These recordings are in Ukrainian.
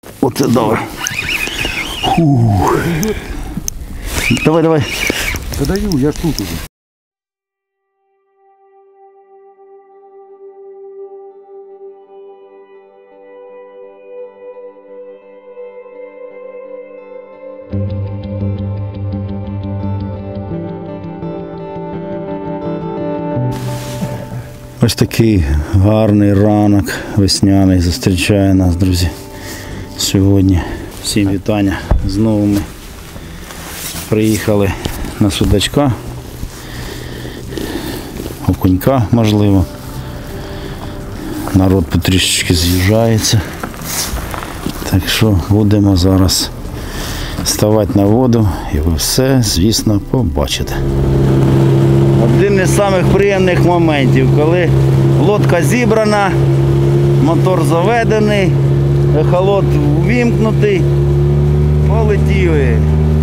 Оце давай. Фух. Давай, давай. Подаю, я ж тут уже. Ось такий гарний ранок весняний зустрічає нас, друзі, сьогодні. Всім вітання. Знову ми приїхали на судачка, окунька, можливо. Народ потрішечки з'їжджається. Так що будемо зараз ставати на воду і ви все, звісно, побачите. Один із самих приємних моментів, коли лодка зібрана, мотор заведений, ехолот увімкнутий, полетіли.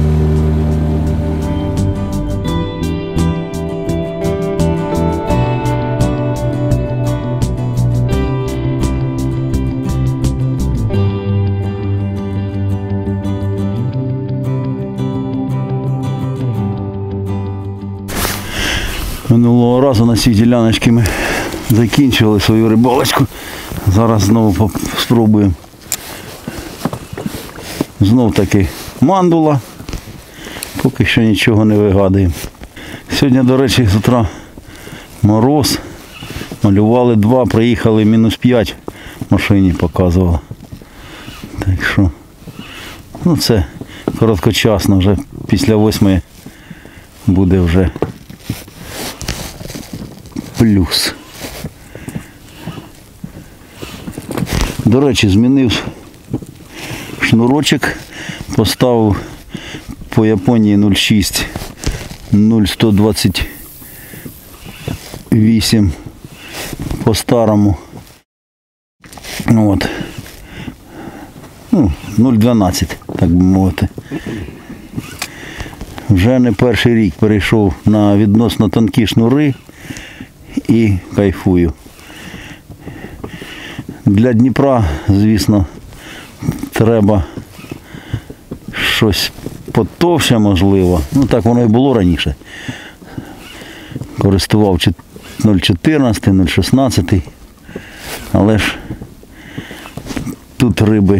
Минулого разу на цій діляночці ми закінчили свою рибалочку. Зараз знову спробуємо. Знов таки мандула. Поки що нічого не вигадуємо. Сьогодні, до речі, з утра мороз. Малювали 2, приїхали -5 в машині показувало. Так що, ну це короткочасно, вже після 8 буде вже плюс. До речі, змінив шнурочок, поставив по Японії 0,6, 0,128 по старому. От. Ну, 0,12, так би мовити. Вже не перший рік перейшов на відносно тонкі шнури і кайфую. Для Дніпра, звісно, треба щось потовще, можливо. Ну так воно і було раніше. Користував 0,14, 0,16. Але ж тут риби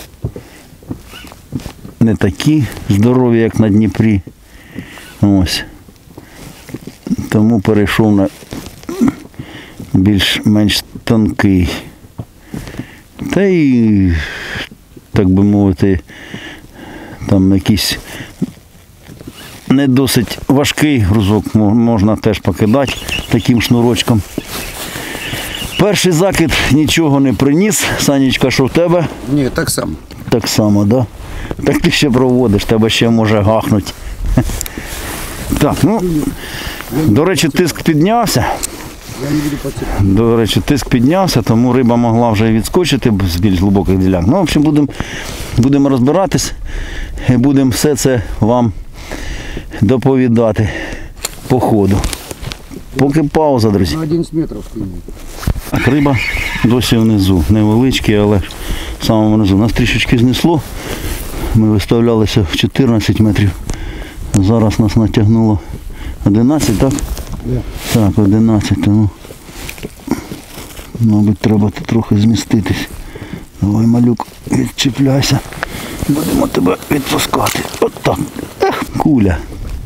не такі здорові, як на Дніпрі. Ось. Тому перейшов на більш-менш тонкий. Та й, так би мовити, там якийсь не досить важкий грузок можна теж покидати таким шнурочком. Перший закид нічого не приніс. Санечка, що в тебе? Ні, так само. Так само, да? Так ти ще проводиш, тебе ще може гахнути. Так, ну, до речі, тиск піднявся. До речі, тиск піднявся, тому риба могла вже відскочити з більш глибоких ділянок. Ну, в общем, будемо розбиратись і будемо все це вам доповідати по ходу. Поки пауза, друзі. На 11 метрів стоїть. Риба досі внизу. Невеличкий, але в самому внизу. Нас трішечки знесло. Ми виставлялися в 14 метрів. Зараз нас натягнуло 11, так? Yeah. Так, 11, тому, мабуть, треба тут трохи зміститись. Давай, малюк, відчіпляйся. Будемо тебе відпускати. От так. Ех, куля.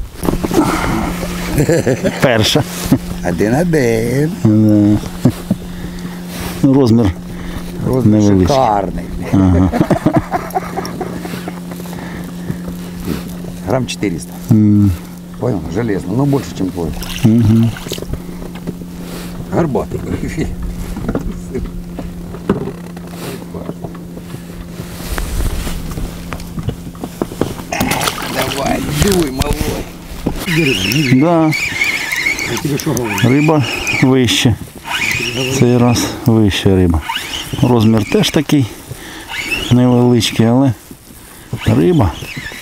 Перша. 1-1. Розмір невеличкий. Шикарний. Ага. Грамм 400. Понял? Железно. Но больше, чем твой. Горбатый. Давай, дуй, малой. Да. Риба вище. Цей раз вища риба. Розмір теж такий невеличкий, але риба.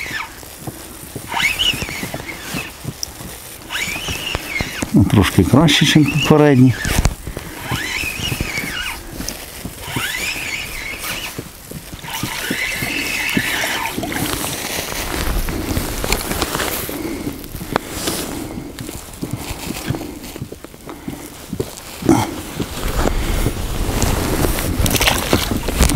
Ну, трошки краще, ніж попередні.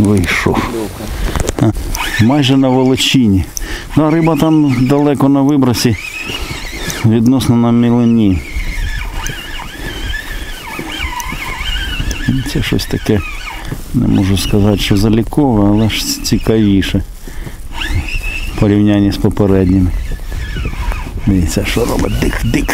Вийшов. Майже на волочині. Да, риба там далеко на вибросі, відносно на мілині. Це щось таке, не можу сказати, що залікове, але ж цікавіше в порівнянні з попередніми. Дивіться, що робить дик-дик.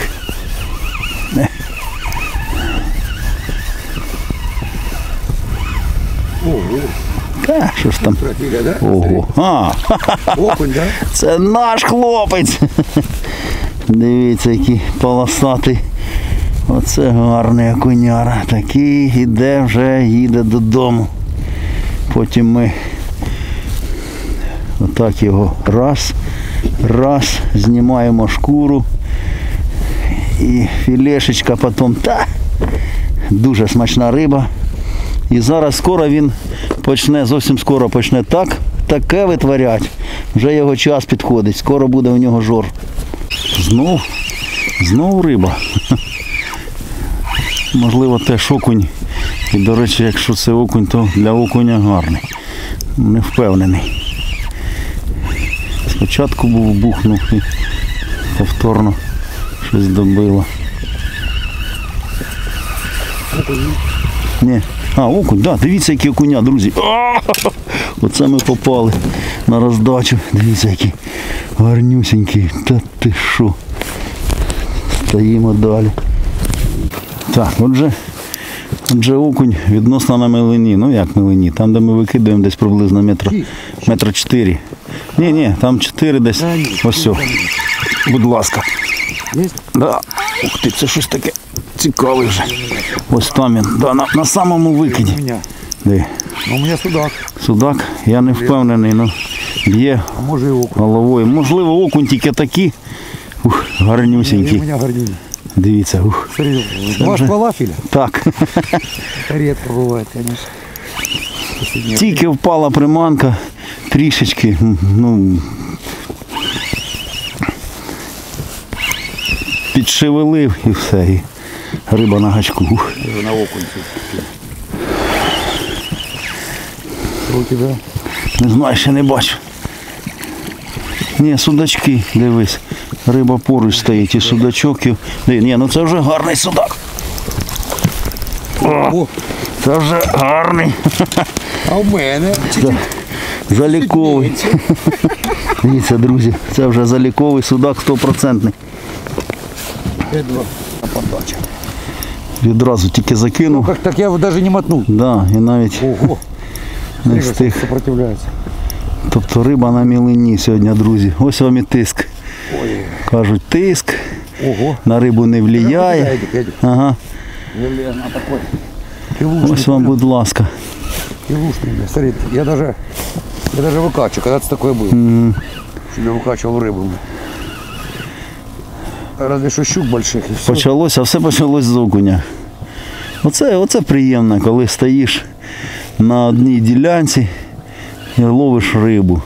Ого. Та, що ж там? Трофіля, да? Ого. Окунь, да? Це наш хлопець. Дивіться, який полосатий. Оце гарний окуняра. Такий іде вже, їде додому. Потім ми отак його раз, знімаємо шкуру. І філешечка потім. Дуже смачна риба. І зараз скоро він почне, зовсім скоро почне таке витворять. Вже його час підходить. Скоро буде у нього жор. Знов риба. Можливо, теж окунь. І, до речі, якщо це окунь, то для окуня гарний. Не впевнений. Спочатку бухнув і повторно щось добило. Ні. Окунь, да, дивіться, які окуня, друзі. Оце ми попали на роздачу. Дивіться, які гарнюсенькі. Та ти що. Стоїмо далі. Так, отже окунь відносно на милині. Ну як милині? Там, де ми викидаємо, десь приблизно метра 4. Ні, там 4 десь. Ось все. Будь ласка. Да. Ух ти, це щось таке цікаве вже. Ось там він. Да, на самому викиді. Де? У мене судак. Судак, я не впевнений, але б'є головою. Можливо, окунь тільки такі. Гарнюсенький. У мене гарнюсенький. Дивіться. Ваш фалафель? Так. Рідко буває, звісно. Тільки впала приманка, трішечки, підшевелив і все, і риба на гачку. На окунь. Що у тебе? Не знаю, ще не бачу. Ні, судачки, дивись. Риба поруч стоїть і судачок. Ні, ну це вже гарний судак. О, це вже гарний. А в мене? Заліковий. Дивіться, друзі, це вже заліковий судак 100%. Відразу тільки закинув. Так я навіть не мотнув. Да, і навіть не встиг. Тобто риба на мілині сьогодні, друзі. Ось вам і тиск. Кажуть, тиск. На рибу не впливає. Ага. Ось вам, будь ласка. Смотри, я даже выкачиваю, когда-то такое было. Себе выкачивал рыбу. Разве що щук больших і все. Почалося, все почалось з окуня. Оце приємно, коли стоїш на одній ділянці і ловиш рибу.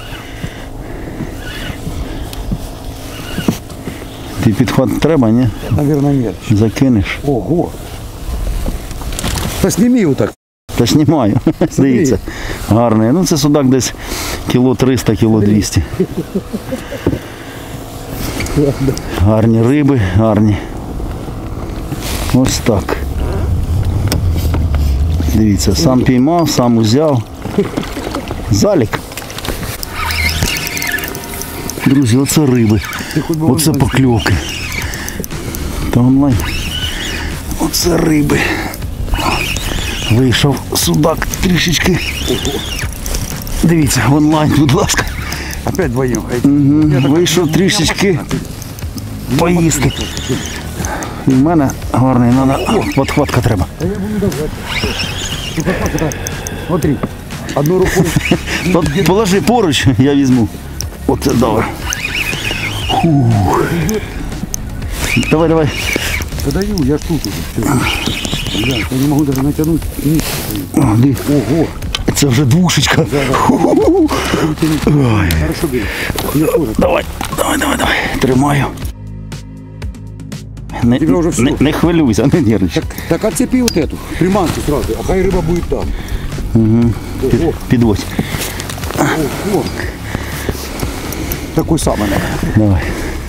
Ти підхват треба, ні? Наверное, нет. Закинеш. Ого. Та сніми його так. Та знімаю. Дивіться. Гарний. Ну це судак десь кіло 300, кіло 200. Гарні риби, гарні. Ось так. Дивіться, сам піймав, сам узяв. Залік. Друзі, оце риби. Оце покльовки. Та онлайн. Оце риби. Вийшов судак трішечки. Дивіться, в онлайн, будь ласка. Опять вдвоем. Вийшов трішечки поїсти. У мене гарний, подхватка треба. Смотри, одну руку. Положи поруч, я візьму. Оце добре. Давай. Да даю, я ж тут уже. Я не могу даже натянуть. Ого. Це вже двушечка. Хорошо бери. Давай. Тримаю. Не хвилюйся, не нервничай. Так отцепи вот эту приманку сразу, а хай рыба будет там. Підводь. О. Такой самий. Давай.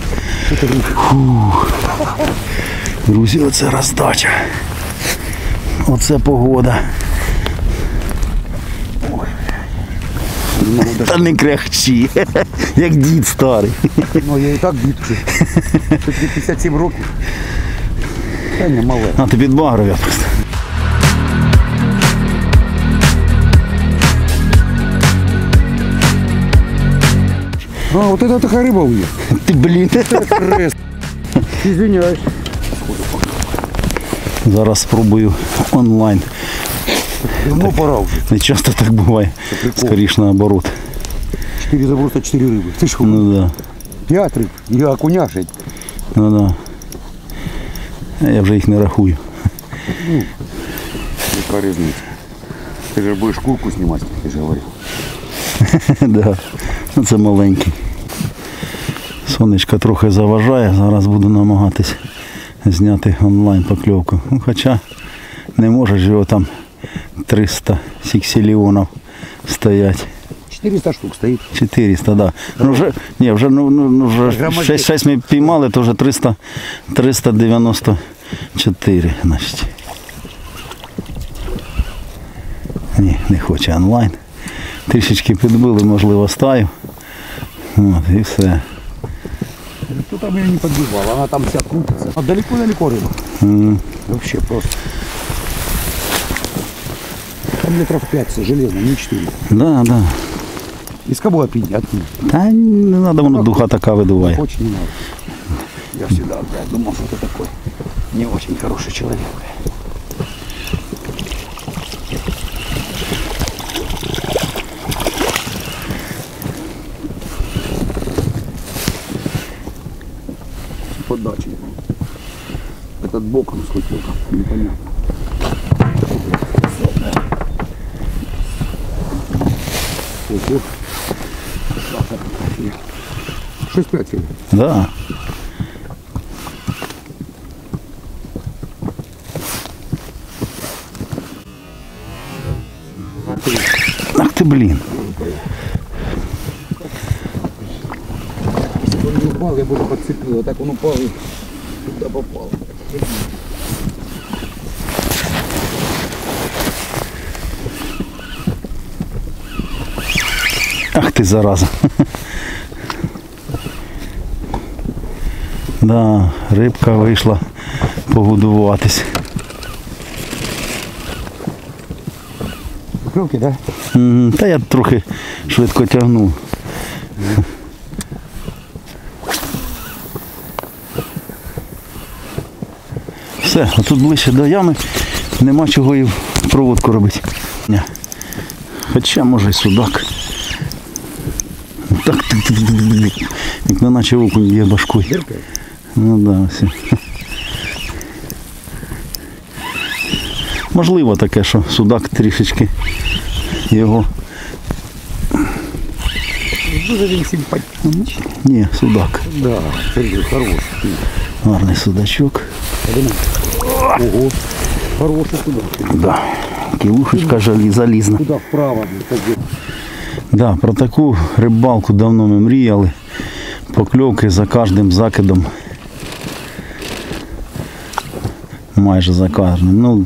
Фух. Друзі, оце роздача. Оце погода. Та не кряхчі, як дід старий. Ну я і так дід вже. Тут 57 років. Та не мале. А ти підбагрив я просто. А, вот это такая рыба у них. Ти, блін. Крест. Извиняюсь. Зараз спробую онлайн. Давно пора уже. Не часто так буває. Скоріш наоборот. 4 заброса, 4 рыбы. Ты что? Ну да. 5 рыб. И окуня 6. Ну да. Я вже їх не рахую. Какая разница? Ты же будешь курку снимать, ты же говорил. Да. Ну, це маленький. Сонечко трохи заважає, зараз буду намагатись зняти онлайн покльовку. Ну, хоча не може ж його там 300 сікселіонів стоять. 400 штук стоит. 400, да. Ну вже, ні, вже, вже 6 ми піймали, то вже 394, значить. Ні, не хоче онлайн. Трішечки підбили, можливо, стаю. От, і все. Кто там ее не подбивал, она там вся крутится. А далеко-далеко рыба. Вообще просто. Там метров 5 железно, не 4. Да, да. Из кого опить? Откинь. Та не треба, воно духа така видуває. Очень не надо. Я всегда думал, что ты такой не очень хороший человек. Подачи. Этот боком схватил, непонятно. Ого. 6-5. Да. Ах ти, блін. Если бы он не упал, я бы уже подцепил. А так он упал и туда попал. Ах ти, зараза. Да, рибка вийшла погодуватись. Поклевки, да? Та я трохи швидко тягнув. Все, а тут ближче до ями нема чого і проводку робити. Ні. Хоча може й судак. Так, як не наче окунь б'є башкою. Дыркает? Ну да, все. Можливо таке, що судак трішечки його. Дуже він симпатичний. Ні, судак. Да, Сергей, хороший. Гарний судачок. Ого, хороший сюда. Да. Кілушечка залізна. Куда вправо? Да, про таку рибалку давно ми мріяли. Покльовки за кожним закидом. Майже за кожним. Ну,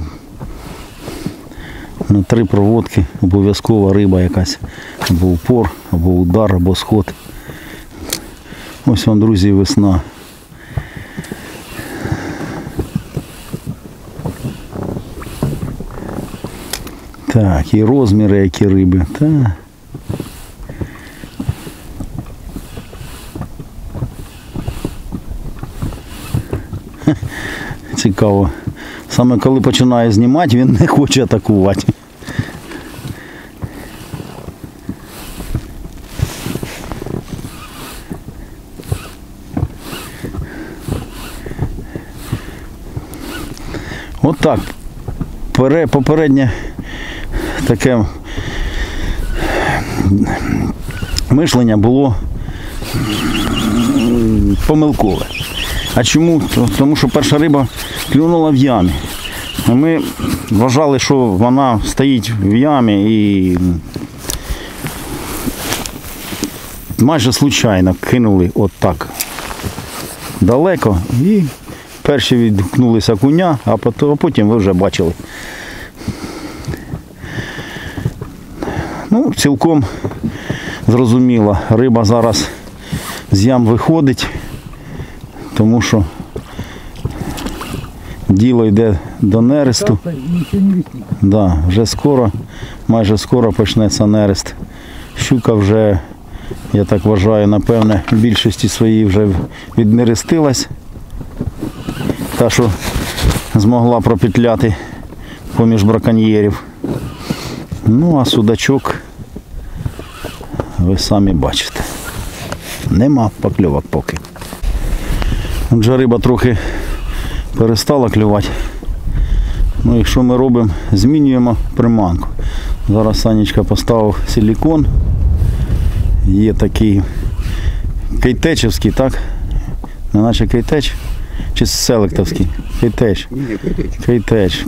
на 3 проводки обов'язково риба якась. Або упор, або удар, або сход. Ось вам, друзі, весна. Так, і розміри, які риби. Так. Цікаво. Саме коли починає знімати, він не хоче атакувати. От так. Попереднє таке мишлення було помилкове. А чому? Тому що перша риба клюнула в ямі. Ми вважали, що вона стоїть в ямі і майже случайно кинули отак далеко і перші відгукнулися окуня, а потім ви вже бачили. Ну, цілком зрозуміло, риба зараз з ям виходить, тому що діло йде до нересту. Да, вже скоро, майже скоро почнеться нерест. Щука вже, я так вважаю, напевне, в більшості своїй вже віднерестилась. Та, що змогла пропетляти поміж браконьєрів. Ну, а судачок, ви самі бачите, нема покльовок поки. Отже, риба трохи перестала клювати. Ну і що ми робимо? Змінюємо приманку. Зараз Санечка поставив силікон. Є такий кейтечівський, так? Не наче кейтеч? Чи селектовський? Кейтеч. Ні, критич. Кейтеч.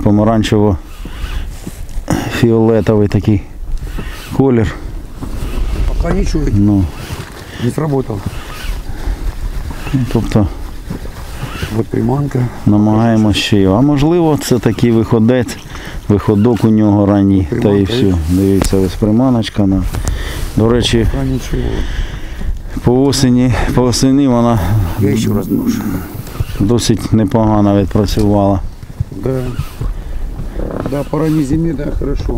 Помаранчево-фіолетовий такий колір. Пока нічого Ну, не сработало. тобто Вот приманка. намагаємося ще його. А можливо, це такий виходок у нього ранній. Та і Приманка, все. Дивіться, ось приманочка. До речі, Пока нічого. по осені вона Я ще раз брошу. досить непогано відпрацювала. Да. Да, по ранней зиме, да, хорошо.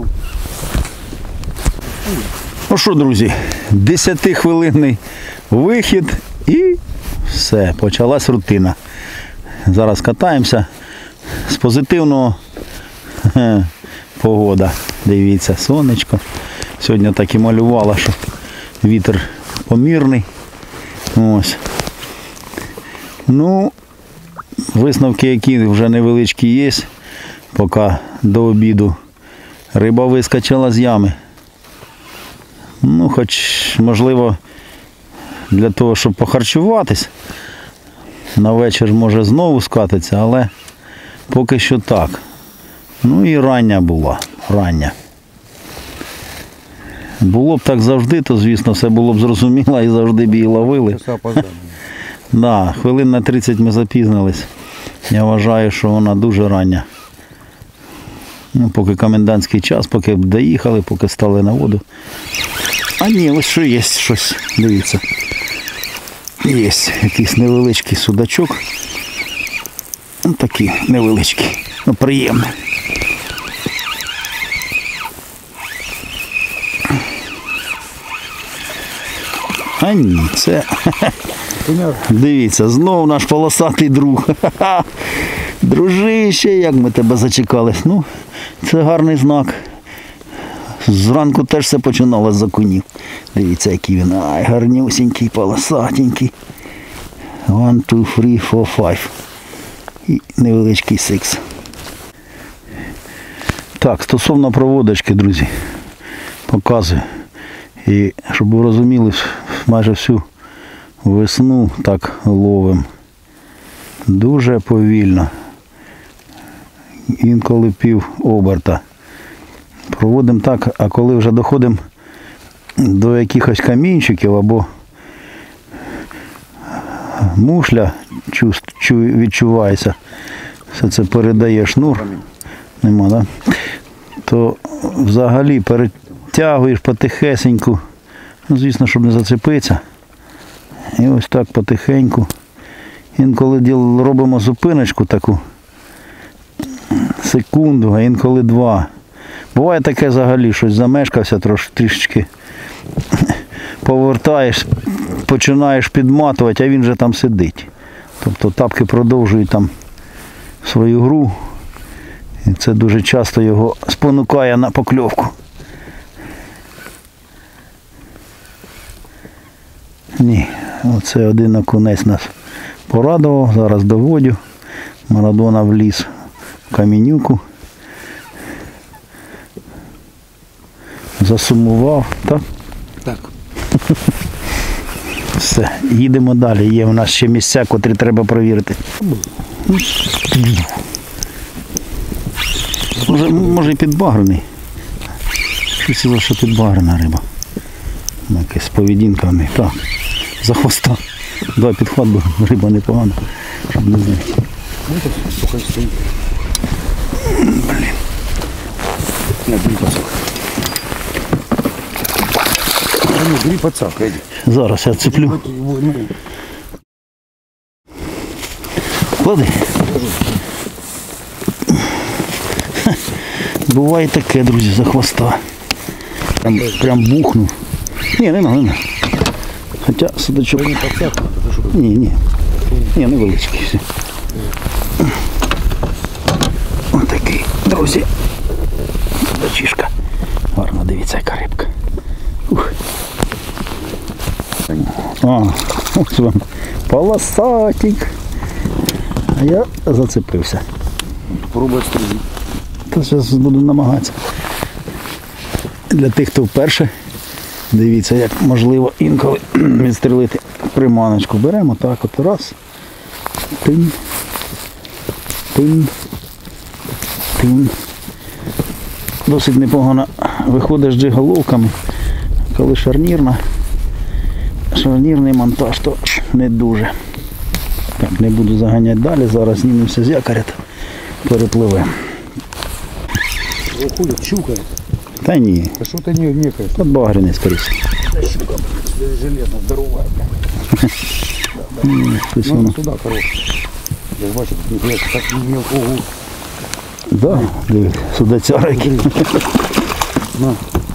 Ну що, друзі, 10-хвилинний вихід і все, почалась рутина. Зараз катаємося. З позитивного погода. Дивіться, сонечко. Сьогодні так і малювало, що вітер помірний. Ось. Ну, висновки, які вже невеличкі є, поки до обіду. Риба вискочила з ями. Ну, хоч, можливо, для того, щоб похарчуватись, на вечір може знову скатиться, але поки що так. Ну і рання була, рання. Було б так завжди, то, звісно, все було б зрозуміло і завжди б її ловили. Часа опоздали. Да, хвилин на 30 ми запізнились. Я вважаю, що вона дуже рання. Ну, поки комендантський час, поки б доїхали, поки стали на воду. А ні, ось що є щось, дивіться. Є якийсь невеличкий судачок. Ось такий невеличкий, ну приємний. А ні, це... Дивіться, знов наш полосатий друг. Дружище, як ми тебе зачекались. Ну, це гарний знак. Зранку теж все починалось з окунів. Дивіться, який він. Ай, гарнюсінький, полосатенький. 1, 2, 3, 4, 5. І невеличкий 6. Так, стосовно проводочки, друзі, показую. І щоб ви розуміли, майже всю весну так ловимо. Дуже повільно. Інколи пів оберта. Проводимо так, а коли вже доходимо до якихось камінчиків або мушля відчувається, все це передає шнур, нема, да? То взагалі перетягуєш потихесеньку, ну, звісно, щоб не зацепитися. І ось так потихеньку. Інколи робимо зупиночку таку, секунду, а інколи 2. Буває таке взагалі, щось замешкався трішечки, повертаєш, починаєш підматувати, а він вже там сидить. Тобто тапки продовжують там свою гру. І це дуже часто його спонукає на покльовку. Ні, оце один окунець нас порадував, зараз доводю. Марадона вліз в камінюку. Засумував, так? Так. Все, їдемо далі. Є у нас ще місця, котрі треба перевірити. Може і підбагрений. Щось, що підбагрена риба. Якась поведінка в неї. Так, за хвоста. Давай підхват, бо риба непогана, щоб не знати. Блін. Бери пацак, Эдик. Зараз я цеплю. Клади. Буває таке, друзі, за хвоста. Прям бухнув. Ні, не надо. Хоча судачок. Ні. Ні, невеличкий. Все. Ось такий, друзі. Судачишка. Гарно, дивіться, яка рибка. Ух. Ось вам полосатик. А я зацепився. Пробуй стріляти. Та зараз буду намагатися. Для тих, хто вперше, дивіться, як можливо інколи відстрілити приманочку. Беремо так от раз. Тин. Тин. Тин. Досить непогано виходить з джиголовками. Коли шарнірний монтаж, то не дуже. Так, не буду заганяти далі, зараз знімемося з якоря, перепливемо. Уходит, щука. Та ні, А что-то не некое. подбагрений скоріше. Щука, железно, здоровая. Щось Ну, воно. туда, хорош. Я бачу, я так мелкого. Да, дивись, судацяра який. На.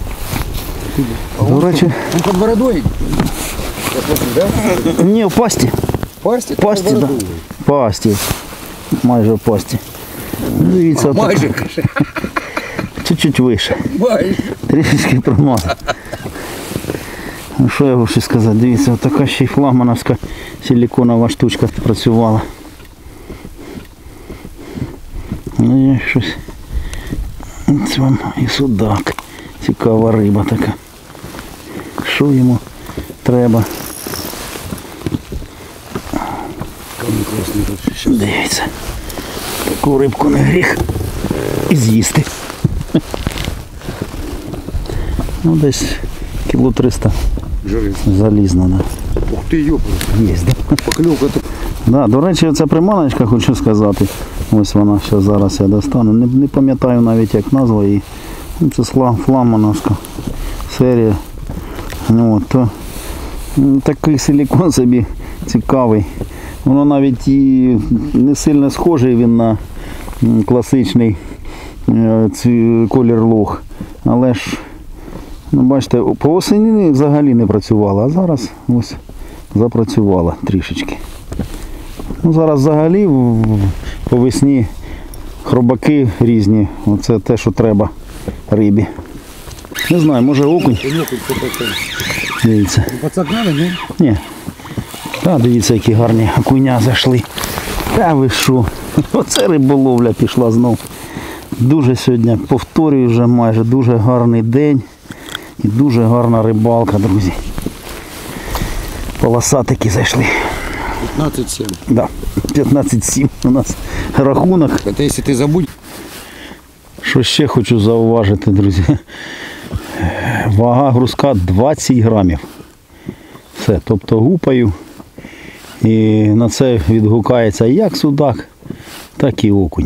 До речі, Он под бородой. Я смотрю, да? ні, в пасті. Пасти? Пасті, так. Да. Пасті. Майже в пасті. Дивіться, отак. Майже, каже. Чуть-чуть вище. Майже. Трішечки промазав. Ну що я хочу сказати, дивіться, така ще й флагмановська силиконова штучка працювала. Ну і щось. Ось вам і судак. Цікава риба така. Що йому треба? Дивіться. Таку рибку не гріх і з'їсти. Ну десь кіло 300 Железно. залізно, да. Ух ты, ёпта. Є, да? Поклевка. Да, до речі, ця приманочка, хочу сказати, ось вона, зараз я достану, не пам'ятаю навіть як назва її. Це флагмановська серія. Ну, от, то, такий силикон собі цікавий. Воно навіть і не сильно схожий він на класичний колір лох. Але ж, ну, бачите, по осені взагалі не працювала, а зараз ось запрацювала трішечки. Ну, зараз взагалі по весні хробаки різні. Оце те, що треба рибі. Не знаю, може окунь. Дивіться. Пацак надо, не? Ні. Та дивіться, які гарні окуня зайшли. Та ви що? Оце риболовля пішла знов. Дуже сьогодні, повторюю вже майже, дуже гарний день. І дуже гарна рибалка, друзі. Полосатики зайшли. 15-7. Да, 15-7 у нас рахунок. Это если ты забудь. Що ще хочу зауважити, друзі. Вага грузка 20 грамів. Все, тобто гупаю. І на це відгукається як судак, так і окунь.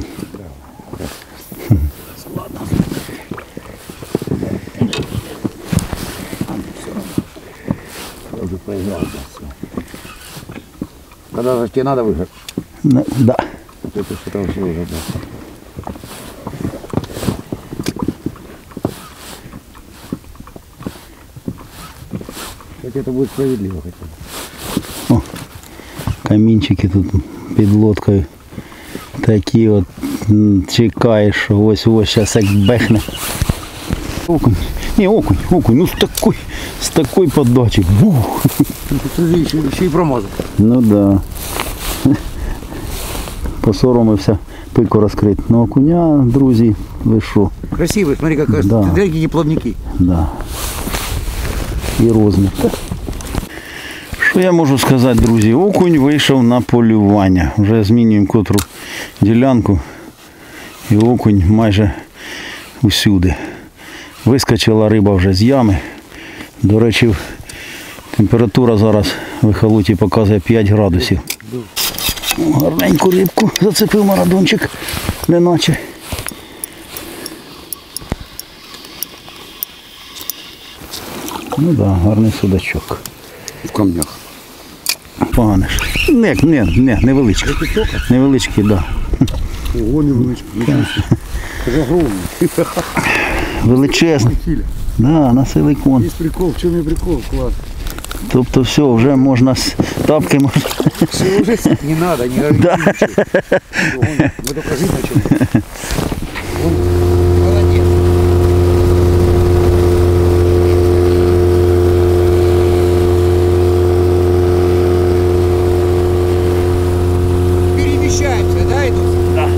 Когда же тебе надо выиграть? Да. Это что там все уже, да. Хотя это будет справедливо хотя бы. О, камінчики тут під лодкою. Такі от чекаєш, що ось-ось зараз як бехне. Окунь. Ні, окунь. Ну з такої подачі. Бух. Ты еще и промазал. Ну да. Посоромився пику розкрити. Ну окуня, друзі, ви що? Красивый, смотри, как Да. какие плавники. Да. І розмір. Що я можу сказати, друзі? Окунь вийшов на полювання. Вже змінюємо котру ділянку. І окунь майже усюди. Вискочила риба вже з ями. До речі, температура зараз в ехолоті показує 5 градусів. Гарненьку рибку зацепив марадончик, неначе. Ну так, гарний судачок. В камнях. Поганиш. Невеличкий. Невеличкий, так. Да. Ого, невеличкий. Це огромний. Величезний. Да, на силикон. Є прикол, в чому є прикол? Клас. Тобто все, вже можна з тапки можна. Все, уже не надо, не говори. Да. Мы только жить начали. Молодец. Перемещаемся, да, идут? Да.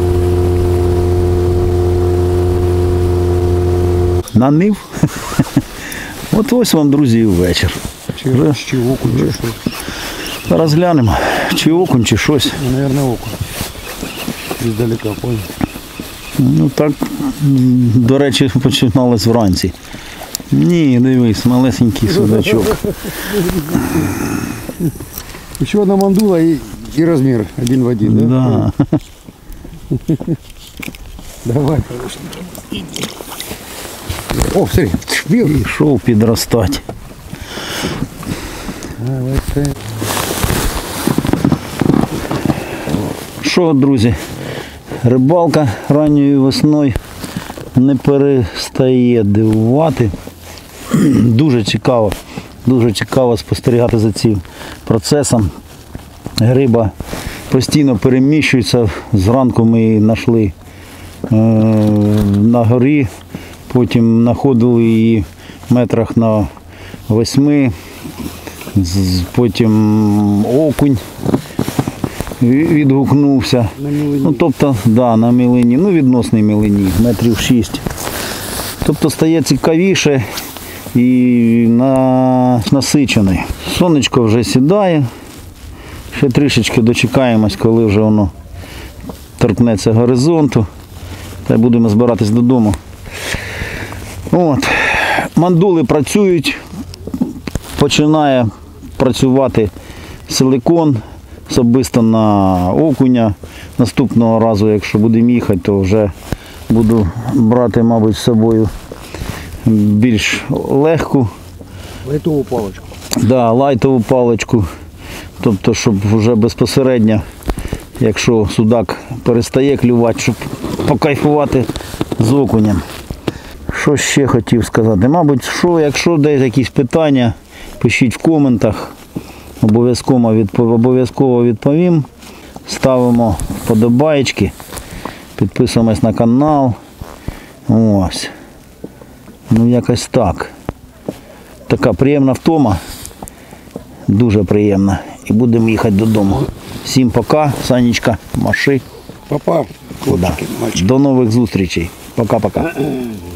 Нанив. От ось вам, друзі, і вечір. Чи окунь, чи що? Зараз глянемо, чи окунь, чи щось. Ну, наверное, окунь. Издалека, понял. Ну так, до речі, починалось вранці. Ні, дивись, малесенький судачок. Еще одна мандула и размер один в один, да? Да. Давай. О, смотри, белый. Пішов підростати. Що, друзі, рибалка ранньою весною не перестає дивувати. Дуже цікаво спостерігати за цим процесом. Риба постійно переміщується. Зранку ми її знайшли на горі, потім знаходили її метрах на 8, потім окунь відгукнувся. Ну, тобто, да, на мілині, ну відносній мілині, метрів 6. Тобто стає цікавіше і насичений. Сонечко вже сідає. Ще трішечки дочекаємось, коли вже воно торкнеться горизонту. Та й будемо збиратись додому. От. Мандули працюють. Починає працювати силикон. Особисто на окуня. Наступного разу, якщо будемо їхати, то вже буду брати, мабуть, з собою більш легку. Лайтову палочку. Да, лайтову паличку. Тобто, щоб вже безпосередньо, якщо судак перестає клювати, щоб покайфувати з окунем. Що ще хотів сказати? Мабуть, якщо десь якісь питання, пишіть в коментах. Обов'язково відповім. Ставимо вподобайки, підписуємось на канал. Ось. Ну якось так. Така приємна втома. Дуже приємна. І будемо їхати додому. Всім пока. Санечка, маши. Папа, хлопчики, мальчики. До нових зустрічей. Пока-пока.